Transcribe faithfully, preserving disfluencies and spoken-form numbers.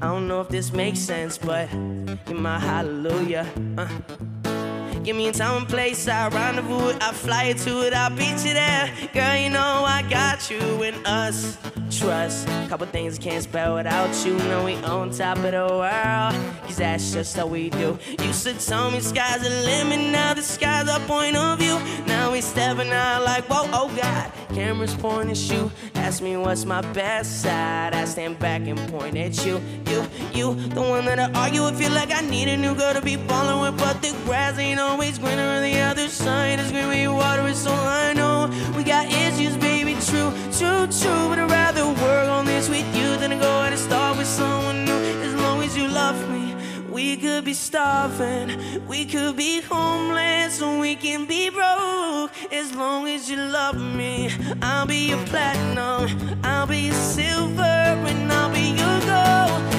I don't know if this makes sense, but you're my hallelujah. Uh. Give me a time and place, I rendezvous it, I fly you to it, I'll beat you there. Girl, you know I got you and us. Trust, couple things I can't spell without you. Know we on top of the world, cause that's just how we do. Used to tell me sky's the limit, now the sky's our point of view. Now we stepping out like, whoa, oh God. Cameras pointing at you, ask me what's my best side. I stand back and point at you, you, you. The one that I argue with, feel like I need a new girl to be falling with. But the grass ain't always greener on the other side. It's green where your water is, so I know we got issues, baby, true, true, true. But I'd rather work on this with you than to go out and start with someone new. As long as you love me, we could be starving, we could be homeless, or we can be broke. As long as you love me, I'll be your platinum, I'll be your silver, and I'll be your gold.